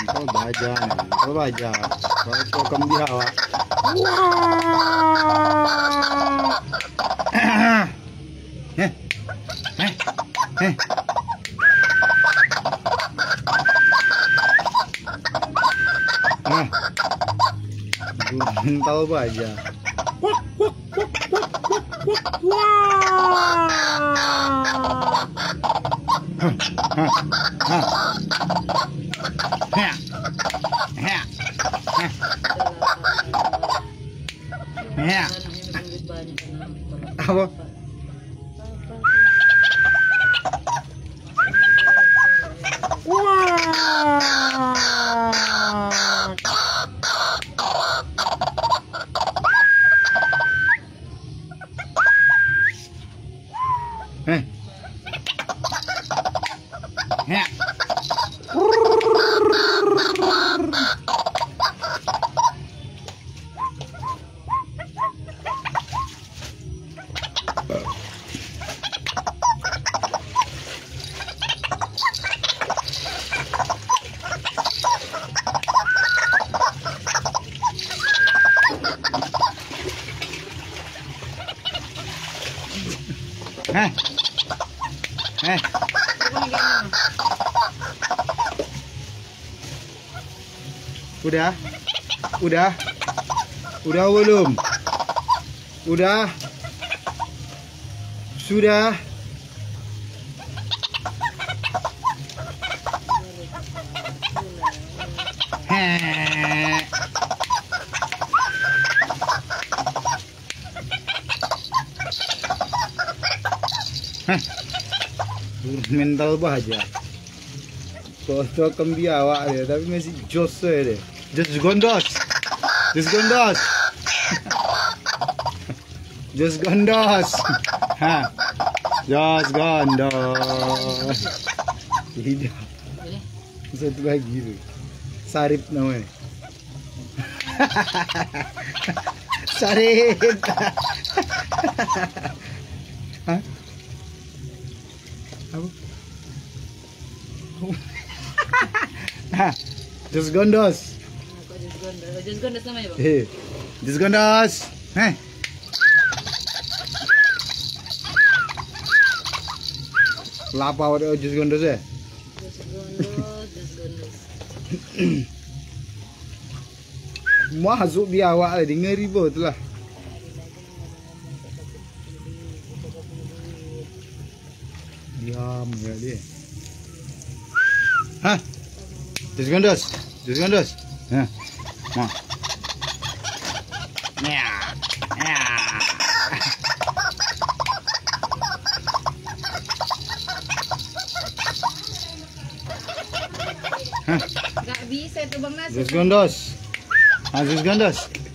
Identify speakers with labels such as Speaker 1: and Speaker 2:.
Speaker 1: Oh baja nih, oh baja. Kalau cokam di hawa. Heh, heh, heh. Mental baja. Apa? Udah? Udah? Udah belum? Udah? Sudah? Mental baja. Foto kembiawak dia, tapi masih jos dia. Jos gondos. Jos gondos. Jos gondos. Ha. Jos gondos. Tidak. Satu lagi tu. Sarip namanya. Sarip. Hah? Apa? Jos gondos.
Speaker 2: Jos gondos namanya, Bang.
Speaker 1: Jos gondos. Lapa ada jos gondos ya?
Speaker 2: Jos gondos.
Speaker 1: Masuk biawak dia ngeri betul lah. Diam ya dia. Hah? Jos gondos. Jos gondos. Hah. Nah. Ya. Ya.
Speaker 2: Gak bisa itu Bang Nas.
Speaker 1: Jos gondos. Ah, jos gondos.